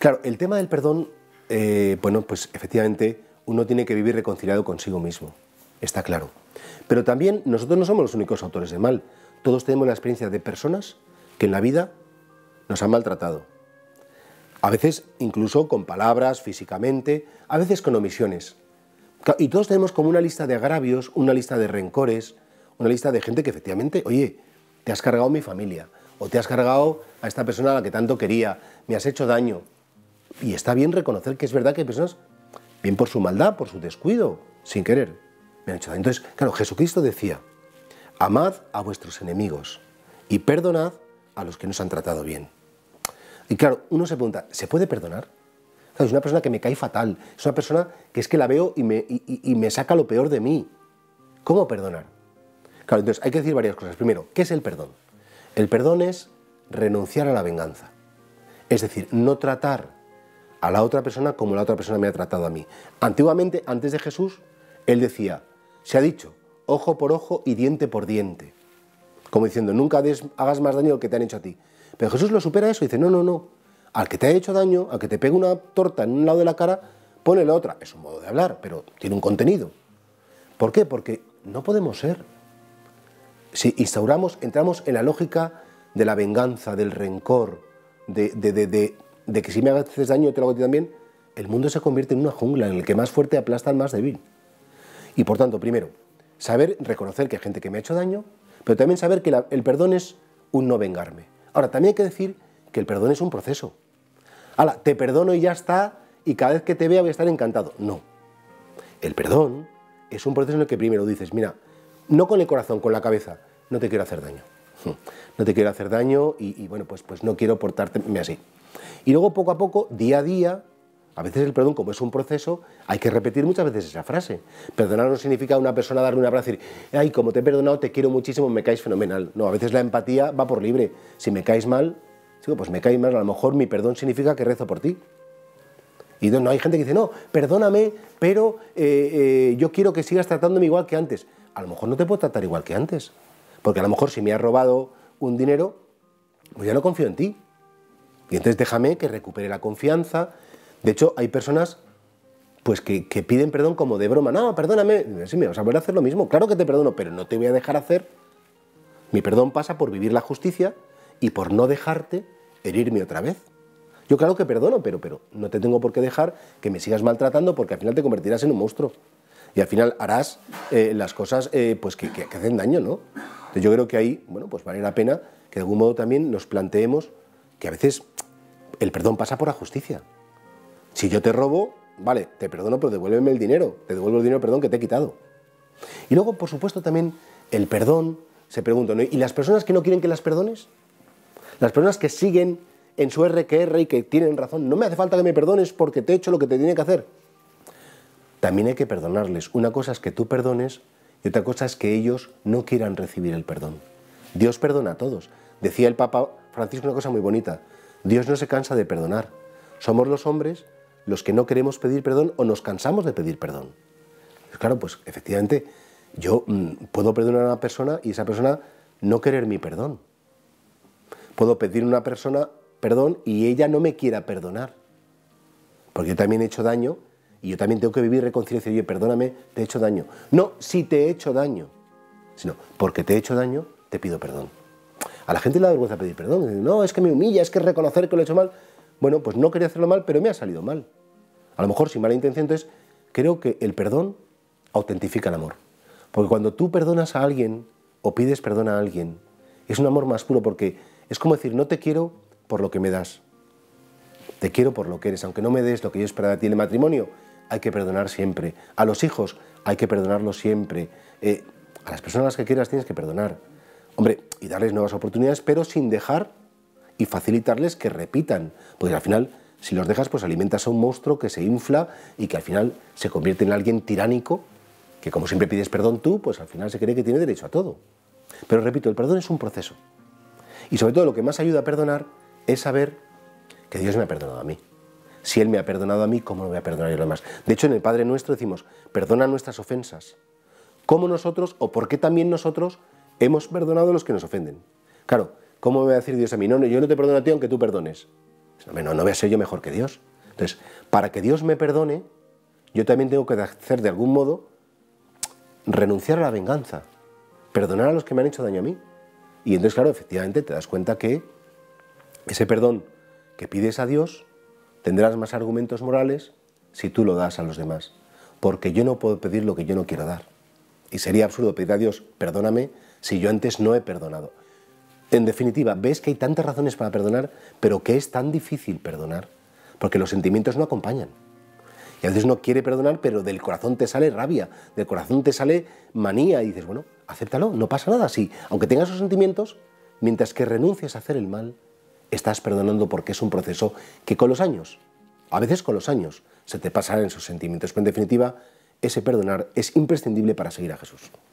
Claro, el tema del perdón, bueno, pues efectivamente uno tiene que vivir reconciliado consigo mismo, está claro. Pero también nosotros no somos los únicos autores de mal. Todos tenemos la experiencia de personas que en la vida nos han maltratado. A veces incluso con palabras, físicamente, a veces con omisiones. Y todos tenemos como una lista de agravios, una lista de rencores, una lista de gente que efectivamente, oye, te has cargado mi familia, o te has cargado a esta persona a la que tanto quería, me has hecho daño. Y está bien reconocer que es verdad que hay personas, bien por su maldad, por su descuido, sin querer, me han hecho daño. Entonces, claro, Jesucristo decía, amad a vuestros enemigos y perdonad a los que nos han tratado bien. Y claro, uno se pregunta, ¿se puede perdonar? Claro, es una persona que me cae fatal, es una persona que es que la veo y me saca lo peor de mí. ¿Cómo perdonar? Claro, entonces hay que decir varias cosas. Primero, ¿qué es el perdón? El perdón es renunciar a la venganza. Es decir, no tratar a la otra persona como la otra persona me ha tratado a mí. Antiguamente, antes de Jesús, él decía, se ha dicho, ojo por ojo y diente por diente. Como diciendo, nunca hagas más daño del que te han hecho a ti. Pero Jesús lo supera eso y dice, no, no, no. Al que te ha hecho daño, al que te pegue una torta en un lado de la cara, ponle la otra. Es un modo de hablar, pero tiene un contenido. ¿Por qué? Porque no podemos ser. Si entramos en la lógica de la venganza, del rencor, de que si me haces daño te lo hago a ti también, el mundo se convierte en una jungla en el que más fuerte aplasta al más débil. Y por tanto, primero, saber reconocer que hay gente que me ha hecho daño, pero también saber que el perdón es un no vengarme. Ahora, también hay que decir que el perdón es un proceso. Hala, te perdono y ya está, y cada vez que te vea voy a estar encantado. No. El perdón es un proceso en el que primero dices, mira, no con el corazón, con la cabeza, no te quiero hacer daño. No te quiero hacer daño y bueno, pues no quiero portarme así. Y luego poco a poco, día a día, a veces el perdón, como es un proceso, hay que repetir muchas veces esa frase. Perdonar no significa a una persona darle un abrazo y decir, ay, como te he perdonado, te quiero muchísimo, me caes fenomenal. No, a veces la empatía va por libre. Si me caes mal, digo, pues me caes mal, a lo mejor mi perdón significa que rezo por ti. Y no hay gente que dice, no, perdóname, pero yo quiero que sigas tratándome igual que antes. A lo mejor no te puedo tratar igual que antes. Porque a lo mejor si me has robado un dinero, pues ya no confío en ti. Y entonces déjame que recupere la confianza. De hecho, hay personas pues que piden perdón como de broma. No, perdóname. Sí, me vas a volver a hacer lo mismo. Claro que te perdono, pero no te voy a dejar hacer. Mi perdón pasa por vivir la justicia y por no dejarte herirme otra vez. Yo claro que perdono, pero no te tengo por qué dejar que me sigas maltratando porque al final te convertirás en un monstruo. Y al final harás las cosas pues que hacen daño, ¿no? Entonces yo creo que ahí, bueno, pues vale la pena que de algún modo también nos planteemos que a veces el perdón pasa por la justicia. Si yo te robo, vale, te perdono, pero devuélveme el dinero. Te devuelvo el dinero, perdón, que te he quitado. Y luego, por supuesto, también el perdón, se pregunta, ¿no? ¿Y las personas que no quieren que las perdones? Las personas que siguen en su RQR y que tienen razón, no me hace falta que me perdones porque te he hecho lo que te tenía que hacer. También hay que perdonarles. Una cosa es que tú perdones y otra cosa es que ellos no quieran recibir el perdón. Dios perdona a todos. Decía el Papa Francisco una cosa muy bonita. Dios no se cansa de perdonar. Somos los hombres los que no queremos pedir perdón o nos cansamos de pedir perdón. Pues claro, pues efectivamente yo puedo perdonar a una persona y esa persona no querer mi perdón. Puedo pedir a una persona perdón y ella no me quiera perdonar. Porque yo también he hecho daño y yo también tengo que vivir reconciliación. Oye, perdóname, te he hecho daño. No, si te he hecho daño, sino porque te he hecho daño, te pido perdón. A la gente le da vergüenza pedir perdón. No, es que me humilla, es que reconocer que lo he hecho mal. Bueno, pues no quería hacerlo mal, pero me ha salido mal. A lo mejor sin mala intención. Entonces, creo que el perdón autentifica el amor. Porque cuando tú perdonas a alguien o pides perdón a alguien, es un amor más puro porque es como decir, no te quiero por lo que me das. Te quiero por lo que eres. Aunque no me des lo que yo esperaba de ti en el matrimonio, hay que perdonar siempre. A los hijos hay que perdonarlos siempre. A las personas a las que quieras tienes que perdonar. Hombre, y darles nuevas oportunidades, pero sin dejar y facilitarles que repitan. Porque al final, si los dejas, pues alimentas a un monstruo que se infla y que al final se convierte en alguien tiránico, que como siempre pides perdón tú, pues al final se cree que tiene derecho a todo. Pero repito, el perdón es un proceso. Y sobre todo lo que más ayuda a perdonar es saber que Dios me ha perdonado a mí. Si Él me ha perdonado a mí, ¿cómo no voy a perdonar a los demás? De hecho, en el Padre Nuestro decimos, perdona nuestras ofensas. ¿Cómo nosotros, o por qué también nosotros, hemos perdonado a los que nos ofenden? Claro, ¿cómo me va a decir Dios a mí? No, yo no te perdono a ti aunque tú perdones. No voy a ser yo mejor que Dios. Entonces, para que Dios me perdone, yo también tengo que hacer de algún modo, renunciar a la venganza, perdonar a los que me han hecho daño a mí. Y entonces, claro, efectivamente te das cuenta que ese perdón que pides a Dios, tendrás más argumentos morales si tú lo das a los demás. Porque yo no puedo pedir lo que yo no quiero dar. Y sería absurdo pedir a Dios, perdóname, si yo antes no he perdonado. En definitiva, ves que hay tantas razones para perdonar, pero que es tan difícil perdonar, porque los sentimientos no acompañan. Y a veces uno quiere perdonar, pero del corazón te sale rabia, del corazón te sale manía, y dices, bueno, acéptalo, no pasa nada así. Aunque tengas esos sentimientos, mientras que renuncies a hacer el mal, estás perdonando, porque es un proceso que con los años, a veces con los años, se te pasarán esos sentimientos. Pero en definitiva, ese perdonar es imprescindible para seguir a Jesús.